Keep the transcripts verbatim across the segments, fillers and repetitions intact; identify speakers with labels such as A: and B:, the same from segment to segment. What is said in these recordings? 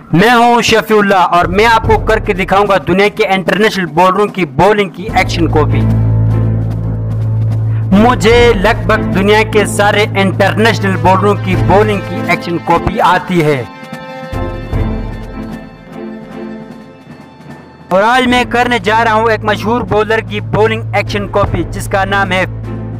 A: मैं हूं शफीउल्लाह और मैं आपको करके दिखाऊंगा दुनिया के इंटरनेशनल बॉलरों की बॉलिंग की एक्शन कॉपी। मुझे लगभग दुनिया के सारे इंटरनेशनल बॉलरों की बॉलिंग की एक्शन कॉपी आती है और आज मैं करने जा रहा हूं एक मशहूर बॉलर की बॉलिंग एक्शन कॉपी जिसका नाम है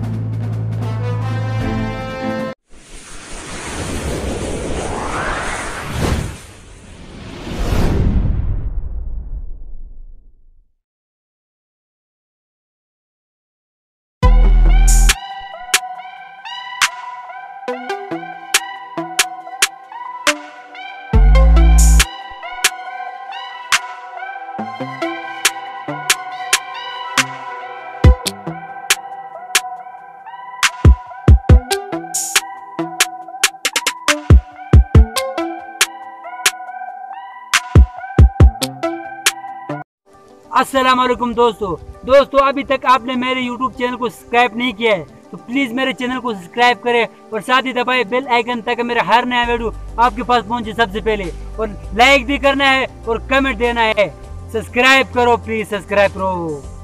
A: अस्सलाम वालेकुम दोस्तों दोस्तों अभी तक आपने मेरे यूट्यूब चैनल को सब्सक्राइब नहीं किया है तो प्लीज़ मेरे चैनल को सब्सक्राइब करें और साथ ही दबाए बेल आइकन ताकि मेरा हर नया वीडियो आपके पास पहुंचे सबसे पहले। और लाइक भी करना है और कमेंट देना है। सब्सक्राइब करो प्लीज़, सब्सक्राइब करो।